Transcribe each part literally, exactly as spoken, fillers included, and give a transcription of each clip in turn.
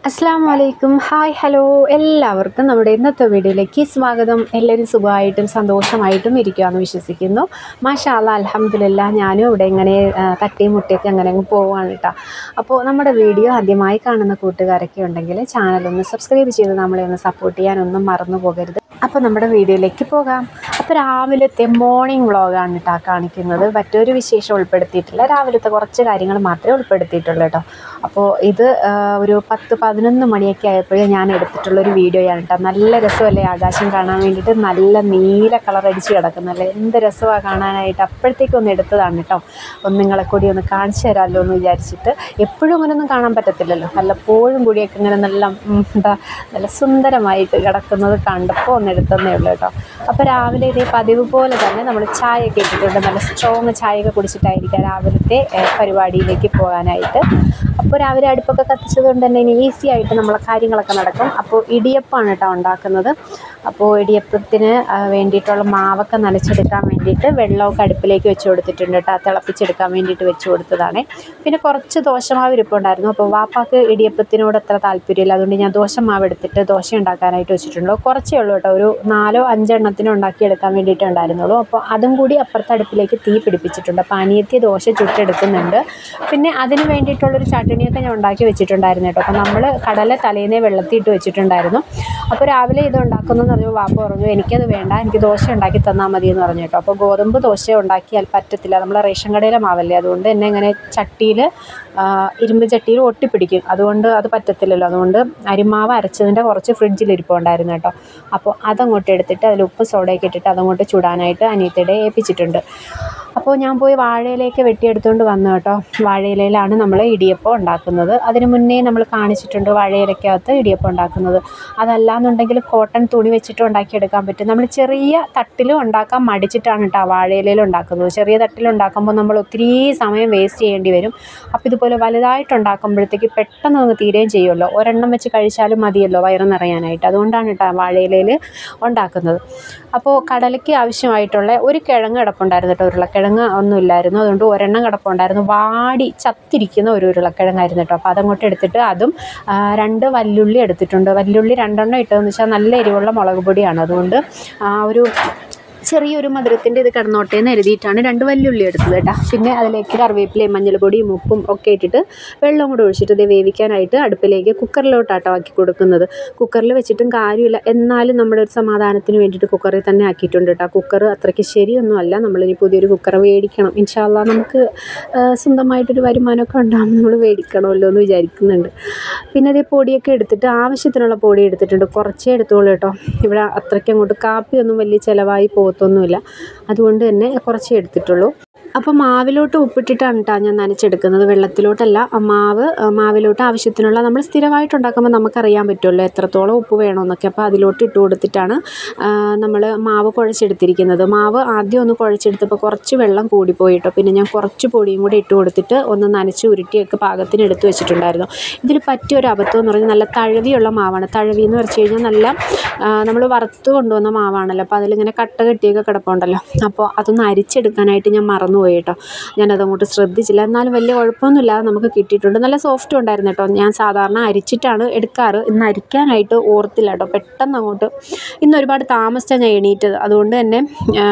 അസ്സലാമു അലൈക്കും. Hi hello എല്ലാവർക്കും നമ്മുടെ ഇന്നത്തെ വീഡിയോയിലേക്ക് സ്വാഗതം. എല്ലാവരും സുഖമായിട്ടും സന്തോഷമായിട്ടും ഇരിക്കുകയെന്ന് വിശ്വസിക്കുന്നു. മാഷാ അല്ലാ അൽഹംദുലില്ലാഹ് ഞാനും ഇവിടെ ഇങ്ങനെ തട്ടിയും മുട്ടിയൊക്കെ അങ്ങനെ അങ്ങ് പോവുകയാണ് കേട്ടോ. അപ്പോൾ നമ്മുടെ വീഡിയോ ആദ്യമായി കാണുന്ന കൂട്ടുകാരൊക്കെ ഉണ്ടെങ്കിൽ ചാനലൊന്ന് സബ്സ്ക്രൈബ് ചെയ്ത് നമ്മളെ ഒന്ന് സപ്പോർട്ട് ചെയ്യാനൊന്നും മറന്നു പോകരുത്. അപ്പോൾ നമ്മുടെ വീഡിയോയിലേക്ക് പോകാം. അപ്പോൾ രാവിലത്തെ മോർണിംഗ് വ്ളോഗാണ് കേട്ടോ കാണിക്കുന്നത്. മറ്റൊരു വിശേഷം ഉൾപ്പെടുത്തിയിട്ടില്ല, രാവിലത്തെ കുറച്ച് കാര്യങ്ങൾ മാത്രമേ ഉൾപ്പെടുത്തിയിട്ടുള്ളൂ കേട്ടോ. അപ്പോൾ ഇത് ഒരു പത്ത് പതിനൊന്ന് മണിയൊക്കെ ആയപ്പോഴേ ഞാൻ എടുത്തിട്ടുള്ളൊരു വീഡിയോയാണ് കേട്ടോ. നല്ല രസമല്ലേ ആകാശം കാണാൻ വേണ്ടിയിട്ട്, നല്ല നീല കളർ അടിച്ച് കിടക്കുന്നല്ലേ, എന്ത് രസമാണ് കാണാനായിട്ട്. അപ്പോഴത്തേക്കും ഒന്ന് എടുത്തതാണ് കേട്ടോ. ഒന്ന് നിങ്ങളെ കൂടി ഒന്ന് കാണിച്ചു തരാമല്ലോ എന്ന് വിചാരിച്ചിട്ട്. എപ്പോഴും അങ്ങനെയൊന്നും കാണാൻ പറ്റത്തില്ലല്ലോ, വല്ലപ്പോഴും കൂടിയൊക്കെ ഇങ്ങനെ നല്ല എന്താ നല്ല സുന്ദരമായിട്ട് കിടക്കുന്നത് കണ്ടപ്പോൾ ഒന്ന് എടുത്തതന്നേ ഉള്ളൂ കേട്ടോ. അപ്പോൾ രാവിലെ ഇതേ പതിവ് പോലെ തന്നെ നമ്മൾ ചായയൊക്കെ ഇട്ടിട്ടുണ്ട്. നല്ല സ്ട്രോങ് ചായയൊക്കെ കുടിച്ചിട്ടായിരിക്കാം രാവിലത്തെ പരിപാടിയിലേക്ക് പോകാനായിട്ട്. അപ്പോൾ രാവിലെ അടുപ്പൊക്കെ കത്തിച്ചത് കൊണ്ട് തന്നെ ഇനി ഈസി ആയിട്ട് നമ്മളെ കാര്യങ്ങളൊക്കെ നടക്കും. അപ്പോൾ ഇടിയപ്പമാണ് കേട്ടോ ഉണ്ടാക്കുന്നത്. അപ്പോൾ ഇടിയപ്പത്തിന് വേണ്ടിയിട്ടുള്ള മാവൊക്കെ നനച്ചെടുക്കാൻ വേണ്ടിയിട്ട് വെള്ളമൊക്കെ അടുപ്പിലേക്ക് വെച്ച് കൊടുത്തിട്ടുണ്ട് കേട്ടോ. തിളപ്പിച്ചെടുക്കാൻ വേണ്ടിയിട്ട് വെച്ച് കൊടുത്തതാണ്. പിന്നെ കുറച്ച് ദോശമാവ് ഇരിപ്പുണ്ടായിരുന്നു. അപ്പോൾ വാപ്പാക്ക് ഇടിയപ്പത്തിനോട് അത്ര താല്പര്യമില്ല, അതുകൊണ്ട് ഞാൻ ദോശമാവ് എടുത്തിട്ട് ദോശ ഉണ്ടാക്കാനായിട്ട് വെച്ചിട്ടുണ്ടോ. കുറച്ചേ ഉള്ളൂ കേട്ടോ, ഒരു നാലോ അഞ്ചെണ്ണത്തിനും ഉണ്ടാക്കിയെടുക്കാൻ വേണ്ടിയിട്ട് ഉണ്ടായിരുന്നുള്ളൂ. അപ്പോൾ അതും കൂടി അപ്പുറത്തെ അടുപ്പിലേക്ക് തീ പിടിപ്പിച്ചിട്ടുണ്ട്. അപ്പോൾ അനിയത്തി ദോശ ചുട്ടെടുക്കുന്നുണ്ട്. പിന്നെ അതിന് വേണ്ടിയിട്ടുള്ളൊരു ചട്നിയൊക്കെ ഞാൻ ഉണ്ടാക്കി വെച്ചിട്ടുണ്ടായിരുന്നു കേട്ടോ. അപ്പോൾ നമ്മൾ കടല തലേന്നേ വെള്ളത്തിയിട്ട് വെച്ചിട്ടുണ്ടായിരുന്നു. അപ്പോൾ രാവിലെ ഇത് ഉണ്ടാക്കുന്നതെന്ന് പറഞ്ഞു വാപ്പ പറഞ്ഞു എനിക്കത് വേണ്ട, എനിക്ക് ദോശ ഉണ്ടാക്കി തന്നാൽ മതി എന്ന് പറഞ്ഞു കേട്ടോ. അപ്പോൾ ഗോതമ്പ് ദോശ ഉണ്ടാക്കിയാൽ പറ്റത്തില്ല, നമ്മൾ റേഷൻ കടയിലെ മാവല്ലേ, അതുകൊണ്ട് തന്നെ ഇങ്ങനെ ചട്ടിയിൽ ഇരുമ്പ് ചട്ടിയിൽ ഒട്ടിപ്പിടിക്കും, അതുകൊണ്ട് അത് പറ്റത്തില്ലല്ലോ. അതുകൊണ്ട് അരിമാവ് അരച്ചതിൻ്റെ കുറച്ച് ഫ്രിഡ്ജിലിരിപ്പുണ്ടായിരുന്നു കേട്ടോ. അപ്പോൾ അതങ്ങോട്ട് എടുത്തിട്ട് അതിൽ ഉപ്പ് സോഡയൊക്കെ ഇട്ടിട്ട് അതങ്ങോട്ട് ചുടാനായിട്ട് അനിയത്തിയുടെ ഏൽപ്പിച്ചിട്ടുണ്ട്. അപ്പോൾ ഞാൻ പോയി വാഴയിലേക്ക് വെട്ടിയെടുത്തുകൊണ്ട് വന്നു കേട്ടോ. വാഴയിലയിലാണ് നമ്മൾ ഇടിയപ്പം ഉണ്ടാക്കുന്നത്. അതിന് മുന്നേ നമ്മൾ കാണിച്ചിട്ടുണ്ട് വാഴയിലക്കകത്ത് ഇടിയപ്പം ഉണ്ടാക്കുന്നത്. അതല്ലാന്നുണ്ടെങ്കിൽ കോട്ടൺ തുണി വെച്ചിട്ട് ഉണ്ടാക്കിയെടുക്കാൻ പറ്റും. നമ്മൾ ചെറിയ തട്ടിലും ഉണ്ടാക്കാൻ മടിച്ചിട്ടാണ് കേട്ടോ വാഴയിലയിൽ ഉണ്ടാക്കുന്നത്. ചെറിയ തട്ടിൽ ഉണ്ടാക്കുമ്പോൾ നമ്മൾ ഒത്തിരി സമയം വേസ്റ്റ് ചെയ്യേണ്ടി വരും. അപ്പോൾ ഇതുപോലെ വലുതായിട്ട് ഉണ്ടാക്കുമ്പോഴത്തേക്ക് പെട്ടെന്ന് അങ്ങ് തീരുകയും ചെയ്യുമല്ലോ, ഒരെണ്ണം വെച്ച് കഴിച്ചാലും മതിയല്ലോ വയറ് നിറയാനായിട്ട്. അതുകൊണ്ടാണ് കേട്ടോ വാഴയിലയിൽ ഉണ്ടാക്കുന്നത്. അപ്പോൾ കടലയ്ക്ക് ആവശ്യമായിട്ടുള്ള ഒരു കിഴങ്ങ് കിടപ്പുണ്ടായിരുന്നു കേട്ടോ. ഉരുളക്കിഴങ്ങ് ഒന്നും ഇല്ലായിരുന്നു, അതുകൊണ്ട് ഒരെണ്ണം കിടപ്പുണ്ടായിരുന്നു. വാടി ചത്തിരിക്കുന്ന ഒരു ഉരുളക്കിഴങ്ങായിരുന്നു കേട്ടോ. അപ്പോൾ അതങ്ങോട്ട് എടുത്തിട്ട് അതും രണ്ട് വല്ലുള്ളി എടുത്തിട്ടുണ്ട്. വല്ലുള്ളി രണ്ടെണ്ണം ഇട്ടതെന്ന് വെച്ചാൽ നല്ല എരിവുള്ള മുളക് പൊടിയാണ്, അതുകൊണ്ട് ആ ഒരു ചെറിയൊരു മധുരത്തിൻ്റെ ഇത് കിടന്നോട്ടെ എന്ന് എഴുതിയിട്ടാണ് രണ്ട് വല്യുള്ളി എടുത്തത് കേട്ടോ. പിന്നെ അതിലേക്ക് കറിവേപ്പിലയും മഞ്ഞൾപ്പൊടിയും ഉപ്പും ഒക്കെ ഇട്ടിട്ട് വെള്ളം കൂടെ ഒഴിച്ചിട്ട് ഇത് വേവിക്കാനായിട്ട് അടുപ്പിലേക്ക് കുക്കറിലോട്ടാട്ടോ ആക്കി കൊടുക്കുന്നത്. കുക്കറിൽ വെച്ചിട്ടും കാര്യമില്ല, എന്നാലും നമ്മുടെ ഒരു സമാധാനത്തിന് വേണ്ടിയിട്ട് കുക്കറിൽ തന്നെ ആക്കിയിട്ടുണ്ട് കേട്ടോ. കുക്കർ അത്രയ്ക്ക് ശരിയൊന്നുമല്ല, നമ്മളിനി പുതിയൊരു കുക്കർ മേടിക്കണം. ഇൻഷാ അല്ലാ നമുക്ക് സ്വന്തമായിട്ടൊരു വരുമാനമൊക്കെ ഉണ്ടാകുമ്പോൾ നമ്മൾ മേടിക്കണമല്ലോ എന്ന് വിചാരിക്കുന്നുണ്ട്. പിന്നെ അതേ പൊടിയൊക്കെ എടുത്തിട്ട് ആവശ്യത്തിനുള്ള പൊടി എടുത്തിട്ടുണ്ട്, കുറച്ചേ എടുത്തോളൂ കേട്ടോ. ഇവിടെ അത്രയ്ക്ക് അങ്ങോട്ട് കാപ്പിയൊന്നും വലിയ ചിലവായി പോകത്തൊന്നുമില്ല, അതുകൊണ്ട് തന്നെ കുറച്ചേ എടുത്തിട്ടുള്ളൂ. അപ്പോൾ മാവിലോട്ട് ഉപ്പിട്ടിട്ടാണ് കേട്ടോ ഞാൻ നനച്ചെടുക്കുന്നത്, വെള്ളത്തിലോട്ടല്ല. മാവ് മാവിലോട്ട് ആവശ്യത്തിനുള്ള, നമ്മൾ സ്ഥിരമായിട്ട് ഉണ്ടാക്കുമ്പോൾ നമുക്കറിയാൻ പറ്റുമല്ലോ എത്രത്തോളം ഉപ്പ് വേണമെന്നൊക്കെ. അപ്പോൾ അതിലോട്ട് ഇട്ട് കൊടുത്തിട്ടാണ് നമ്മൾ മാവ് കുഴച്ചെടുത്തിരിക്കുന്നത്. മാവ് ആദ്യം ഒന്ന് കുഴച്ചെടുത്തപ്പോൾ കുറച്ച് വെള്ളം കൂടിപ്പോയി കേട്ടോ. പിന്നെ ഞാൻ കുറച്ച് പൊടിയും കൂടി ഇട്ട് കൊടുത്തിട്ട് ഒന്ന് നനച്ച് ഉരുട്ടിയൊക്കെ പാകത്തിന് എടുത്ത് വെച്ചിട്ടുണ്ടായിരുന്നു. ഇതിൽ പറ്റിയൊരു അബദ്ധം എന്ന് പറഞ്ഞാൽ നല്ല തഴവിയുള്ള മാവാണ്. തഴവി എന്ന് വെച്ച് കഴിഞ്ഞാൽ നല്ല നമ്മൾ വറുത്ത് കൊണ്ടുവന്ന മാവാണല്ലോ, അപ്പോൾ അതിലിങ്ങനെ കട്ട കെട്ടിയൊക്കെ കിടപ്പുണ്ടല്ലോ. അപ്പോൾ അതൊന്ന് അരിച്ചെടുക്കാനായിട്ട് ഞാൻ മറന്നു പോയി കേട്ടോ. ഞാനതങ്ങോട്ട് ശ്രദ്ധിച്ചില്ല, എന്നാലും വലിയ കുഴപ്പമൊന്നുമില്ലാതെ നമുക്ക് കിട്ടിയിട്ടുണ്ട്. നല്ല സോഫ്റ്റ് ഉണ്ടായിരുന്നു കേട്ടോ. ഞാൻ സാധാരണ അരിച്ചിട്ടാണ് എടുക്കാറ്, ഇന്ന് അരിക്കാനായിട്ട് ഓർത്തില്ല കേട്ടോ. പെട്ടെന്ന് അങ്ങോട്ട് ഇന്ന് ഒരുപാട് താമസിച്ചാണ് ഞാൻ എണീറ്റത്, അതുകൊണ്ട് തന്നെ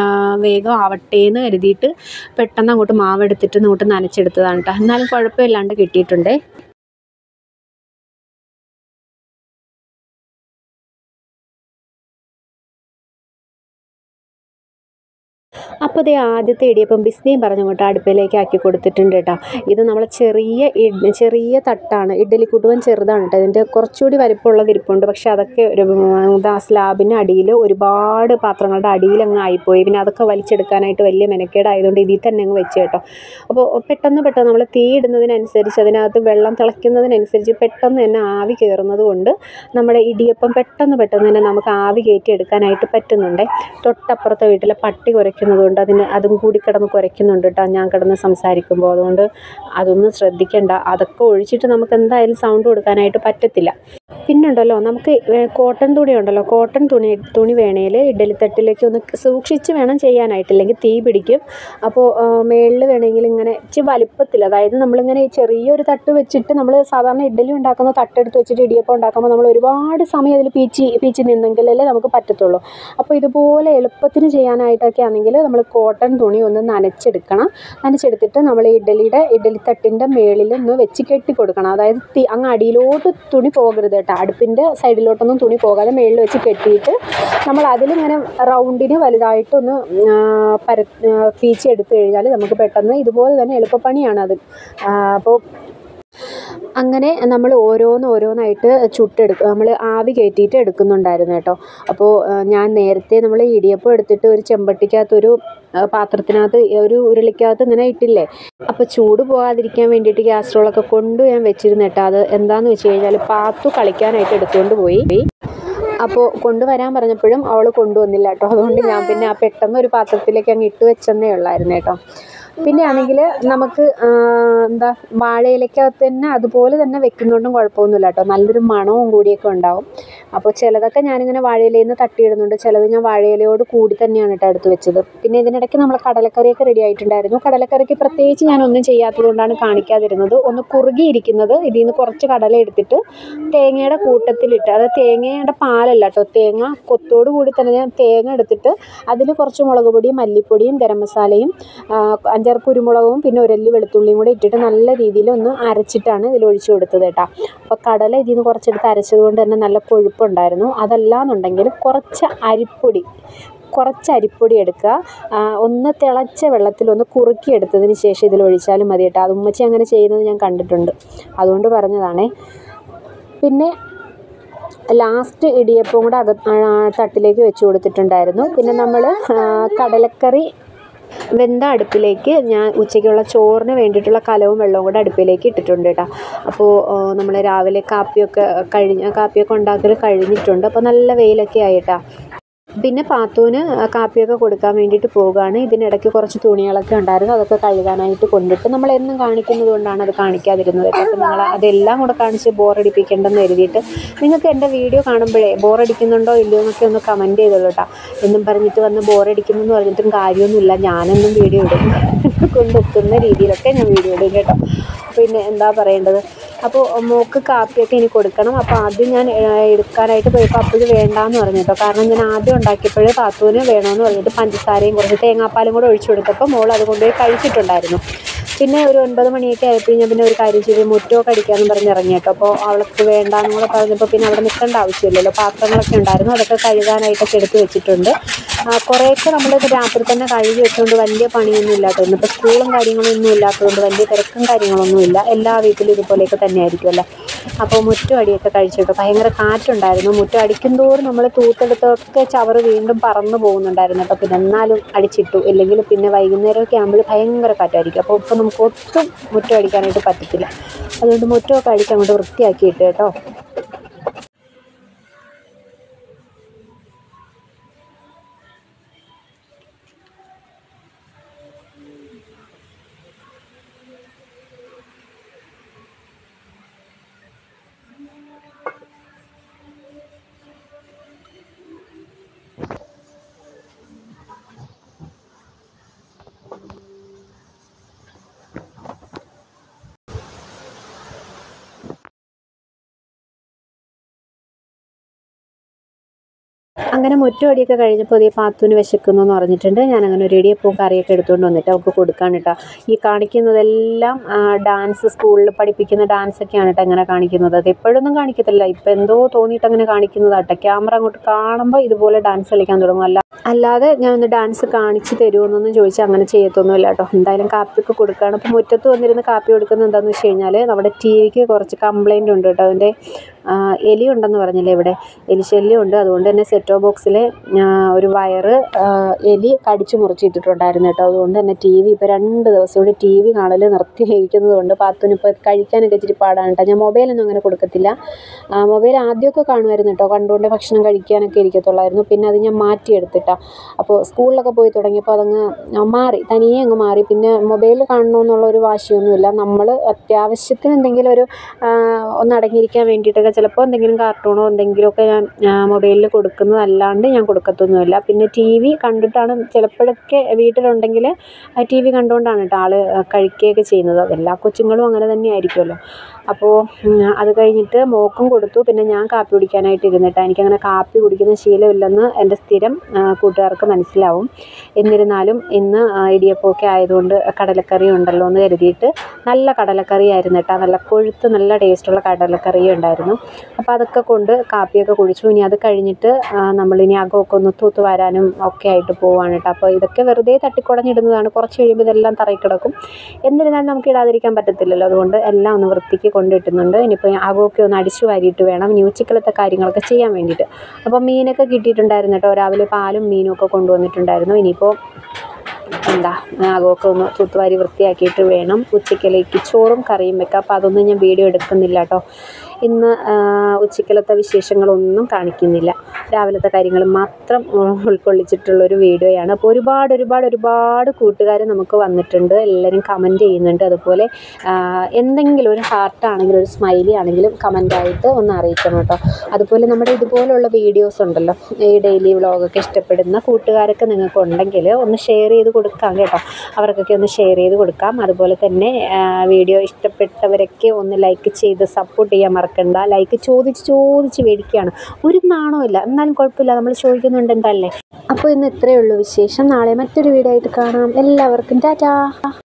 വേഗം ആവട്ടെ എന്ന് കരുതിയിട്ട് പെട്ടെന്ന് അങ്ങോട്ട് മാവെടുത്തിട്ട് അങ്ങോട്ട് നനച്ചെടുത്തതാണ് കേട്ടോ. എന്നാലും കുഴപ്പമില്ലാണ്ട് കിട്ടിയിട്ടുണ്ടേ. അപ്പോൾ അതേ ആദ്യത്തെ ഇടിയപ്പം ബിസ്മിയും പറഞ്ഞങ്ങോട്ട് അടുപ്പിലേക്ക് ആക്കി കൊടുത്തിട്ടുണ്ട് കേട്ടോ. ഇത് നമ്മൾ ചെറിയ ചെറിയ തട്ടാണ്, ഇഡ്ഡലി കുട്ടുവൻ ചെറുതാണ് കേട്ടോ. ഇതിൻ്റെ കുറച്ചുകൂടി വലിപ്പമുള്ളത് ഇരിപ്പുണ്ട്, പക്ഷേ അതൊക്കെ ഒരു സ്ലാബിൻ്റെ അടിയിൽ ഒരുപാട് പാത്രങ്ങളുടെ അടിയിലങ്ങ് ആയിപ്പോയി. പിന്നെ അതൊക്കെ വലിച്ചെടുക്കാനായിട്ട് വലിയ മെനക്കേടായതുകൊണ്ട് ഇതിൽ തന്നെ അങ്ങ് വെച്ച് കേട്ടോ. അപ്പോൾ പെട്ടെന്ന് പെട്ടെന്ന് നമ്മൾ തീ ഇടുന്നതിനനുസരിച്ച് അതിനകത്ത് വെള്ളം തിളയ്ക്കുന്നതിനനുസരിച്ച് പെട്ടെന്ന് തന്നെ ആവി കയറുന്നത് കൊണ്ട് നമ്മുടെ ഇടിയപ്പം പെട്ടെന്ന് പെട്ടെന്ന് തന്നെ നമുക്ക് ആവി കയറ്റി എടുക്കാനായിട്ട് പറ്റുന്നുണ്ട്. തൊട്ടപ്പുറത്തെ വീട്ടിലെ പട്ടി കുരയ്ക്കുന്നത് കൊണ്ട് അതിന് അതും കൂടി കിടന്ന് കുരയ്ക്കുന്നുണ്ട് കേട്ടോ ഞാൻ കിടന്ന് സംസാരിക്കുമ്പോൾ. അതുകൊണ്ട് അതൊന്നും ശ്രദ്ധിക്കേണ്ട, അതൊക്കെ ഒഴിച്ചിട്ട് നമുക്ക് എന്തായാലും സൗണ്ട് കൊടുക്കാനായിട്ട് പറ്റത്തില്ല. പിന്നുണ്ടല്ലോ നമുക്ക് കോട്ടൺ തുണി ഉണ്ടല്ലോ, കോട്ടൺ തുണി തുണി വേണേൽ ഇഡ്ഡലിത്തട്ടിലേക്ക് ഒന്ന് സൂക്ഷിച്ച് വേണം ചെയ്യാനായിട്ട്, ഇല്ലെങ്കിൽ തീ പിടിക്കും. അപ്പോൾ മേളിൽ വേണമെങ്കിൽ ഇങ്ങനെ ഇച്ചിരി വലുപ്പത്തിൽ, അതായത് നമ്മളിങ്ങനെ ചെറിയൊരു തട്ട് വെച്ചിട്ട് നമ്മൾ സാധാരണ ഇഡ്ഡലി ഉണ്ടാക്കുന്ന തട്ടെടുത്ത് വെച്ചിട്ട് ഇടിയപ്പം ഉണ്ടാക്കുമ്പോൾ നമ്മൾ ഒരുപാട് സമയം അതിൽ പീച്ചി പീച്ചി നിന്നെങ്കിലല്ലേ നമുക്ക് പറ്റത്തുള്ളൂ. അപ്പോൾ ഇതുപോലെ എളുപ്പത്തിന് ചെയ്യാനായിട്ടൊക്കെ ആണെങ്കിൽ നമ്മൾ കോട്ടൺ തുണി ഒന്ന് നനച്ചെടുക്കണം. നനച്ചെടുത്തിട്ട് നമ്മൾ ഇഡ്ഡലിയുടെ ഇഡ്ഡലിത്തട്ടിൻ്റെ മേളിൽ ഒന്ന് വെച്ച് കെട്ടി കൊടുക്കണം. അതായത് തീ അങ്ങ് അടിയിലോട്ട് തുണി പോകരുത് കേട്ടോ, അടുപ്പിൻ്റെ സൈഡിലോട്ടൊന്നും തുണി പോകാതെ മേളിൽ വെച്ച് കെട്ടിയിട്ട് നമ്മൾ അതിലിങ്ങനെ റൗണ്ടിന് വലുതായിട്ടൊന്ന് പര പീച്ചി എടുത്തു കഴിഞ്ഞാൽ നമുക്ക് പെട്ടെന്ന് ഇതുപോലെ തന്നെ എളുപ്പപ്പണിയാണ് അത്. അപ്പോൾ അങ്ങനെ നമ്മൾ ഓരോന്ന് ഓരോന്നായിട്ട് ചുട്ടെടുക്കുക, നമ്മൾ ആവി കയറ്റിയിട്ട് എടുക്കുന്നുണ്ടായിരുന്നു കേട്ടോ. അപ്പോൾ ഞാൻ നേരത്തെ നമ്മൾ ഇടിയപ്പം എടുത്തിട്ട് ഒരു ചെമ്പട്ടിക്കകത്തൊരു പാത്രത്തിനകത്ത് ഒരു ഉരുളിക്കകത്ത് ഇങ്ങനെ ഇട്ടില്ലേ, അപ്പോൾ ചൂട് പോകാതിരിക്കാൻ വേണ്ടിയിട്ട് കാസറോളൊക്കെ കൊണ്ട് ഞാൻ വെച്ചിരുന്നു കേട്ടോ. അത് എന്താണെന്ന് വെച്ച് കഴിഞ്ഞാൽ പാത്തു കളിക്കാനായിട്ട് എടുത്തുകൊണ്ട് പോയി. അപ്പോൾ കൊണ്ടുവരാൻ പറഞ്ഞപ്പോഴും അവൾ കൊണ്ടുവന്നില്ല കേട്ടോ. അതുകൊണ്ട് ഞാൻ പിന്നെ ആ പെട്ടെന്ന് ഒരു പാത്രത്തിലേക്ക് അങ്ങ് ഇട്ട് വെച്ചെന്നേ ഉള്ളായിരുന്നു കേട്ടോ. പിന്നെ ആണെങ്കിൽ നമുക്ക് എന്താ വാഴയിലക്കകത്ത് തന്നെ അതുപോലെ തന്നെ വെക്കുന്നതുകൊണ്ടും കുഴപ്പമൊന്നുമില്ല കേട്ടോ, നല്ലൊരു മണവും കൂടിയൊക്കെ ഉണ്ടാവും. അപ്പോൾ ചിലതൊക്കെ ഞാനിങ്ങനെ വാഴയിലയിൽ നിന്ന് തട്ടിയിടുന്നുണ്ട്, ചിലത് ഞാൻ വാഴയിലയോട് കൂടി തന്നെയാണ് കേട്ടോ എടുത്ത് വെച്ചത്. പിന്നെ ഇതിനിടയ്ക്ക് നമ്മൾ കടലക്കറിയൊക്കെ റെഡി ആയിട്ടുണ്ടായിരുന്നു. കടലക്കറിക്ക് പ്രത്യേകിച്ച് ഞാനൊന്നും ചെയ്യാത്തത് കൊണ്ടാണ് കാണിക്കാതിരുന്നത്. ഒന്ന് കുറുകിയിരിക്കുന്നത്, ഇതിൽ നിന്ന് കുറച്ച് കടല എടുത്തിട്ട് തേങ്ങയുടെ കൂട്ടത്തിലിട്ട്, അത് തേങ്ങയുടെ പാലല്ല കേട്ടോ, തേങ്ങ കൊത്തോട് കൂടി തന്നെ ഞാൻ തേങ്ങ എടുത്തിട്ട് അതിൽ കുറച്ച് മുളക് പൊടിയും മല്ലിപ്പൊടിയും ഗരം മസാലയും അഞ്ചാറ് കുരുമുളകും പിന്നെ ഒരല്ലി വെളുത്തുള്ളിയും കൂടെ ഇട്ടിട്ട് നല്ല രീതിയിൽ ഒന്ന് അരച്ചിട്ടാണ് ഇതിൽ ഒഴിച്ചു കൊടുത്തത് കേട്ടോ. അപ്പോൾ കടല ഇതിൽ നിന്ന് കുറച്ചെടുത്ത് അരച്ചത് കൊണ്ട് തന്നെ നല്ല കൊഴുപ്പുണ്ടായിരുന്നു. അതല്ലാന്നുണ്ടെങ്കിൽ കുറച്ച് അരിപ്പൊടി കുറച്ച് അരിപ്പൊടി എടുക്കുക, ഒന്ന് തിളച്ച വെള്ളത്തിലൊന്ന് കുറുക്കിയെടുത്തതിന് ശേഷം ഇതിൽ ഒഴിച്ചാലും മതി കേട്ടോ. അത് ഉമ്മച്ചി അങ്ങനെ ചെയ്യുന്നത് ഞാൻ കണ്ടിട്ടുണ്ട്, അതുകൊണ്ട് പറഞ്ഞതാണേ. പിന്നെ ലാസ്റ്റ് ഇടിയപ്പം കൂടെ അക തട്ടിലേക്ക് വെച്ച് കൊടുത്തിട്ടുണ്ടായിരുന്നു. പിന്നെ നമ്മൾ കടലക്കറി വെന്ത അടുപ്പിലേക്ക് ഞാൻ ഉച്ചയ്ക്കുള്ള ചോറിന് വേണ്ടിയിട്ടുള്ള കലവും വെള്ളവും കൂടെ അടുപ്പിലേക്ക് ഇട്ടിട്ടുണ്ട് കേട്ടോ. അപ്പോൾ നമ്മൾ രാവിലെ കാപ്പിയൊക്കെ കഴിഞ്ഞ് കാപ്പിയൊക്കെ ഉണ്ടാക്കൽ കഴിഞ്ഞിട്ടുണ്ട്. അപ്പോൾ നല്ല വെയിലൊക്കെ ആയിട്ടാ. പിന്നെ പാത്തൂന് കാപ്പിയൊക്കെ കൊടുക്കാൻ വേണ്ടിയിട്ട് പോവുകയാണ്. ഇതിനിടയ്ക്ക് കുറച്ച് തുണികളൊക്കെ ഉണ്ടായിരുന്നു, അതൊക്കെ കഴുകാനായിട്ട് കൊണ്ടിട്ട് നമ്മൾ എന്നും കാണിക്കുന്നത് കൊണ്ടാണ് അത് കാണിക്കാതിരുന്നത്. അപ്പോൾ നിങ്ങൾ അതെല്ലാം കൂടെ കാണിച്ച് ബോറടിപ്പിക്കേണ്ടെന്ന് കരുതിയിട്ട് നിങ്ങൾക്ക് എൻ്റെ വീഡിയോ കാണുമ്പോഴേ ബോറടിക്കുന്നുണ്ടോ ഇല്ലയോ എന്നൊക്കെ ഒന്ന് കമൻറ്റ് ചെയ്തോളൂ കേട്ടോ. എന്നും പറഞ്ഞിട്ട് വന്ന് ബോറടിക്കുന്നു എന്ന് പറഞ്ഞിട്ടും കാര്യമൊന്നുമില്ല, ഞാനെന്നും വീഡിയോ ഇടും, കൊണ്ടെത്തുന്ന രീതിയിലൊക്കെ ഞാൻ വീഡിയോ ഇടും കേട്ടോ. പിന്നെ എന്താ പറയേണ്ടത്, അപ്പോൾ മോൾക്ക് കാപ്പിയൊക്കെ ഇനി കൊടുക്കണം. അപ്പോൾ ആദ്യം ഞാൻ എടുക്കാനായിട്ട് പോയപ്പോൾ അപ്പോഴും വേണ്ടാന്ന് പറഞ്ഞു കേട്ടോ. കാരണം ഞാൻ ആദ്യം ഉണ്ടാക്കിയപ്പോഴേ പാത്തൂന് വേണമെന്ന് പറഞ്ഞിട്ട് പഞ്ചസാരയും കുറച്ച് തേങ്ങാപ്പാലും കൂടെ ഒഴിച്ചു കൊടുത്തപ്പോൾ മോൾ അത് കൊണ്ടുപോയി കഴിച്ചിട്ടുണ്ടായിരുന്നു. പിന്നെ ഒരു ഒൻപത് മണിയൊക്കെ ആയപ്പോൾ ഞാൻ പിന്നെ ഒരു കാര്യം ചെയ്ത് മുറ്റമൊക്കെ അടിക്കാമെന്ന് പറഞ്ഞ് ഇറങ്ങി കേട്ടോ. അപ്പോൾ അവൾക്ക് വേണ്ടാന്നും കൂടെ പറഞ്ഞപ്പോൾ പിന്നെ അവിടെ നിൽക്കേണ്ട ആവശ്യമില്ലല്ലോ, പാത്രങ്ങളൊക്കെ ഉണ്ടായിരുന്നു, അതൊക്കെ കഴുകാനായിട്ടൊക്കെ എടുത്ത് വെച്ചിട്ടുണ്ട്. കുറേയൊക്കെ നമ്മൾ രാത്രി തന്നെ കഴുകി വെച്ചുകൊണ്ട് വലിയ പണിയൊന്നും ഇല്ലാത്തത്. ഇന്നിപ്പോൾ സ്കൂളും കാര്യങ്ങളൊന്നും ഇല്ലാത്തതുകൊണ്ട് വലിയ തിരക്കും കാര്യങ്ങളൊന്നുമില്ല, എല്ലാ വീട്ടിലും ഇതുപോലെയൊക്കെ തന്നെ ആയിരിക്കുമല്ലോ. അപ്പോൾ മുറ്റം അടിയൊക്കെ കഴിച്ചിട്ട് ഭയങ്കര കാറ്റുണ്ടായിരുന്നു. മുറ്റം അടിക്കും തോറും നമ്മൾ തൂത്തെടുത്തൊക്കെ ചവറ് വീണ്ടും പറന്ന് പോകുന്നുണ്ടായിരുന്നു കേട്ടോ. പിന്നെ എന്നാലും അടിച്ചിട്ടു, ഇല്ലെങ്കിൽ പിന്നെ വൈകുന്നേരമൊക്കെ ആകുമ്പോൾ ഭയങ്കര കാറ്റായിരിക്കും. അപ്പോൾ ഇപ്പോൾ നമുക്ക് ഒട്ടും മുറ്റം അടിക്കാനായിട്ട് പറ്റത്തില്ല. അതുകൊണ്ട് മുറ്റമൊക്കെ അടിച്ച് അങ്ങോട്ട് വൃത്തിയാക്കിയിട്ട് കേട്ടോ. അങ്ങനെ മുറ്റമടിയൊക്കെ കഴിഞ്ഞപ്പോൾ ഈ പാത്തുവിന് വിശക്കുന്നു എന്ന് പറഞ്ഞിട്ടുണ്ട്. ഞാനങ്ങനെ ഒരു ഇടിയപ്പവും കറിയൊക്കെ എടുത്തുകൊണ്ട് വന്നിട്ട് അവൾക്ക് കൊടുക്കാൻ കേട്ടോ. ഈ കാണിക്കുന്നതെല്ലാം ഡാൻസ്, സ്കൂളിൽ പഠിപ്പിക്കുന്ന ഡാൻസൊക്കെയാണ് കേട്ടോ ഇങ്ങനെ കാണിക്കുന്നത്. അത് എപ്പോഴൊന്നും കാണിക്കത്തില്ല, ഇപ്പം എന്തോ തോന്നിയിട്ട് അങ്ങനെ കാണിക്കുന്നതാട്ടോ. ക്യാമറ അങ്ങോട്ട് കാണുമ്പോൾ ഇതുപോലെ ഡാൻസ് കളിക്കാൻ തുടങ്ങും. അല്ല അല്ലാതെ ഞാൻ ഒന്ന് ഡാൻസ് കാണിച്ച് തരുമെന്നൊന്നും ചോദിച്ചാൽ അങ്ങനെ ചെയ്യത്തൊന്നുമില്ല കേട്ടോ. എന്തായാലും കാപ്പിയൊക്കെ കൊടുക്കുകയാണ്. അപ്പോൾ മുറ്റത്ത് വന്നിരുന്ന് കാപ്പി കൊടുക്കുന്നത് എന്താണെന്ന് വെച്ച് കഴിഞ്ഞാൽ നമ്മുടെ ടി വിക്ക് കുറച്ച് കംപ്ലയിൻ്റ് ഉണ്ട് കേട്ടോ. അതിൻ്റെ എലി ഉണ്ടെന്ന് പറഞ്ഞില്ലേ, ഇവിടെ എലിശല്യം ഉണ്ട്. അതുകൊണ്ട് തന്നെ സെറ്റോ ബോക്സിലെ ഒരു വയറ് എലി കടിച്ചു മുറിച്ചിട്ടിട്ടുണ്ടായിരുന്നു കേട്ടോ. അതുകൊണ്ട് തന്നെ ടി വി ഇപ്പോൾ രണ്ട് ദിവസം കൂടി ടി വി കാണൽ നിർത്തിയിരിക്കുന്നത് കൊണ്ട് പാത്തുനിപ്പോൾ കഴിക്കാനൊക്കെ ഇച്ചിരി പാടാണ് കേട്ടോ. ഞാൻ മൊബൈലൊന്നും അങ്ങനെ കൊടുക്കത്തില്ല. മൊബൈൽ ആദ്യമൊക്കെ കാണുമായിരുന്നു കേട്ടോ, കണ്ടുകൊണ്ട് ഭക്ഷണം കഴിക്കാനൊക്കെ ഇരിക്കത്തുള്ളായിരുന്നു. പിന്നെ അത് ഞാൻ മാറ്റിയെടുത്തിട്ട് കേട്ടോ. അപ്പോൾ സ്കൂളിലൊക്കെ പോയി തുടങ്ങിയപ്പോൾ അതങ്ങ് മാറി, തനിയെ അങ്ങ് മാറി. പിന്നെ മൊബൈൽ കാണണമെന്നുള്ളൊരു വാശിയൊന്നുമില്ല. നമ്മൾ അത്യാവശ്യത്തിന് എന്തെങ്കിലും ഒരു ഒന്ന് അടങ്ങിയിരിക്കാൻ വേണ്ടിയിട്ടൊക്കെ ചിലപ്പോൾ എന്തെങ്കിലും കാർട്ടൂണോ എന്തെങ്കിലുമൊക്കെ ഞാൻ മൊബൈലിൽ കൊടുക്കുന്നതല്ലാണ്ട് ഞാൻ കൊടുക്കത്തൊന്നുമില്ല. പിന്നെ ടി വി കണ്ടിട്ടാണ് ചിലപ്പോഴൊക്കെ വീട്ടിലുണ്ടെങ്കിൽ ടി വി കണ്ടുകൊണ്ടാണ് കേട്ടോ ആൾ കഴിക്കുകയൊക്കെ ചെയ്യുന്നത്. എല്ലാ കൊച്ചുങ്ങളും അങ്ങനെ തന്നെ ആയിരിക്കുമല്ലോ. അപ്പോൾ അത് കഴിഞ്ഞിട്ട് മോൾക്കും കൊടുത്തു. പിന്നെ ഞാൻ കാപ്പി കുടിക്കാനായിട്ട് ഇരുന്നിട്ട്, എനിക്കങ്ങനെ കാപ്പി കുടിക്കുന്ന ശീലമില്ലെന്ന് എൻ്റെ സ്ഥിരം കൂട്ടുകാർക്ക് മനസ്സിലാവും. എന്നിരുന്നാലും ഇന്ന് ഇടിയപ്പമൊക്കെ ആയതുകൊണ്ട് കടലക്കറി ഉണ്ടല്ലോ എന്ന് കരുതിയിട്ട് നല്ല കടലക്കറി ആയിരുന്നു കേട്ടോ. നല്ല കൊഴുത്ത് നല്ല ടേസ്റ്റുള്ള കടലക്കറിയും ഉണ്ടായിരുന്നു. അപ്പോൾ അതൊക്കെ കൊണ്ട് കാപ്പിയൊക്കെ കുടിച്ചു. ഇനി അത് കഴിഞ്ഞിട്ട് നമ്മളിനി അകമൊക്കെ ഒന്ന് തൂത്ത് വാരാനും ഒക്കെ ആയിട്ട് പോവുകയാണ് കേട്ടോ. അപ്പോൾ ഇതൊക്കെ വെറുതെ തട്ടിക്കുടഞ്ഞിടുന്നതാണ്. കുറച്ച് കഴിയുമ്പോൾ ഇതെല്ലാം തറയിൽ കിടക്കും. എന്നിരുന്നാലും നമുക്ക് ഇടാതിരിക്കാൻ പറ്റത്തില്ലല്ലോ. അതുകൊണ്ട് എല്ലാം ഒന്ന് വൃത്തിക്ക് കൊണ്ടിട്ടുന്നുണ്ട്. ഇനിയിപ്പോൾ അകമൊക്കെ ഒന്ന് അടിച്ചു വാരിയിട്ട് വേണം ഇനി ഉച്ചക്കലത്തെ കാര്യങ്ങളൊക്കെ ചെയ്യാൻ വേണ്ടിയിട്ട്. അപ്പോൾ മീനൊക്കെ കിട്ടിയിട്ടുണ്ടായിരുന്നു കേട്ടോ. രാവിലെ പാലും മീനും ഒക്കെ കൊണ്ടുവന്നിട്ടുണ്ടായിരുന്നു. ഇനിയിപ്പോൾ എന്താ അകമൊക്കെ ഒന്ന് തൂത്തുവാരി വൃത്തിയാക്കിയിട്ട് വേണം ഉച്ചക്കലേക്ക് ചോറും കറിയും വെക്കാം. അപ്പോൾ അതൊന്നും ഞാൻ വീഡിയോ എടുക്കുന്നില്ല കേട്ടോ. ഇന്ന് ഉച്ചക്കലത്തെ വിശേഷങ്ങളൊന്നും കാണിക്കുന്നില്ല. രാവിലത്തെ കാര്യങ്ങൾ മാത്രം ഉൾക്കൊള്ളിച്ചിട്ടുള്ളൊരു വീഡിയോയാണ്. അപ്പോൾ ഒരുപാട് ഒരുപാട് ഒരുപാട് കൂട്ടുകാർ നമുക്ക് വന്നിട്ടുണ്ട്. എല്ലാവരും കമൻറ്റ് ചെയ്യുന്നുണ്ട്. അതുപോലെ എന്തെങ്കിലും ഒരു ഹാർട്ടാണെങ്കിലും ഒരു സ്മൈലി ആണെങ്കിലും കമൻറ്റായിട്ട് ഒന്ന് അറിയിക്കണം കേട്ടോ. അതുപോലെ നമ്മുടെ ഇതുപോലുള്ള വീഡിയോസ് ഉണ്ടല്ലോ, ഈ ഡെയിലി വ്ളോഗൊക്കെ ഇഷ്ടപ്പെടുന്ന കൂട്ടുകാരൊക്കെ നിങ്ങൾക്ക് ഉണ്ടെങ്കിൽ ഒന്ന് ഷെയർ ചെയ്ത് കൊടുക്കാം കേട്ടോ. അവർക്കൊക്കെ ഒന്ന് ഷെയർ ചെയ്ത് കൊടുക്കാം. അതുപോലെ തന്നെ വീഡിയോ ഇഷ്ടപ്പെട്ടവരൊക്കെ ഒന്ന് ലൈക്ക് ചെയ്ത് സപ്പോർട്ട് ചെയ്യാൻ മറക്കണ്ട. ലൈക്ക് ചോദിച്ച് ചോദിച്ച് മേടിക്കുകയാണ്. ഒരു നാണമില്ല, എന്നാലും കുഴപ്പമില്ല, നമ്മൾ ചോദിക്കുന്നുണ്ട് എന്തല്ലേ. അപ്പോൾ ഇന്ന് ഇത്രയേ ഉള്ളൂ വിശേഷം. നാളെ മറ്റൊരു വീഡിയോ ആയിട്ട് കാണാം. എല്ലാവർക്കും ടാറ്റാ.